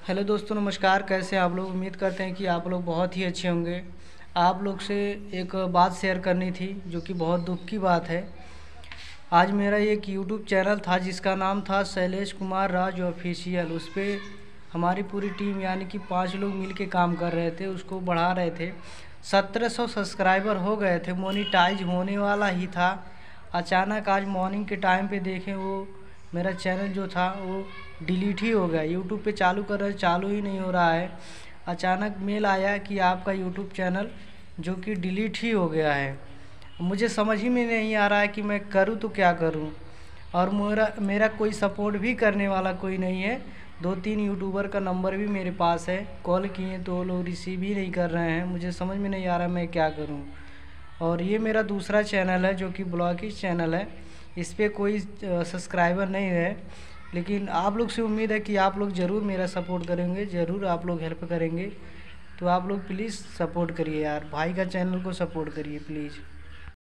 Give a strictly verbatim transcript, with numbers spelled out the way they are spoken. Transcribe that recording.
Hello दोस्तों, नमस्कार। कैसे हैं आप लोग? उम्मीद करते हैं कि आप लोग बहुत ही अच्छे होंगे। आप लोग से एक बात शेयर करनी थी जो कि बहुत दुख की बात है। आज मेरा एक यूट्यूब चैनल था जिसका नाम था शैलेश कुमार राज ऑफिशियल। उस पर हमारी पूरी टीम यानी कि पाँच लोग मिल के काम कर रहे थे, उसको बढ़ा रहे थे। सत्रह सौ सब्सक्राइबर हो गए थे, मोनीटाइज होने वाला ही था। अचानक आज मॉर्निंग के टाइम पे देखें वो मेरा चैनल जो था वो डिलीट ही हो गया। यूट्यूब पे चालू कर रहे चालू ही नहीं हो रहा है। अचानक मेल आया कि आपका यूट्यूब चैनल जो कि डिलीट ही हो गया है। मुझे समझ ही में नहीं आ रहा है कि मैं करूँ तो क्या करूँ। और मेरा मेरा कोई सपोर्ट भी करने वाला कोई नहीं है। दो तीन यूट्यूबर का नंबर भी मेरे पास है, कॉल किए तो वो लोग रिसीव ही नहीं कर रहे हैं। मुझे समझ में नहीं आ रहा मैं क्या करूँ। और ये मेरा दूसरा चैनल है जो कि ब्लॉगिंग चैनल है। इस पर कोई सब्सक्राइबर नहीं है, लेकिन आप लोग से उम्मीद है कि आप लोग ज़रूर मेरा सपोर्ट करेंगे, ज़रूर आप लोग हेल्प करेंगे। तो आप लोग प्लीज़ सपोर्ट करिए यार, भाई का चैनल को सपोर्ट करिए प्लीज़।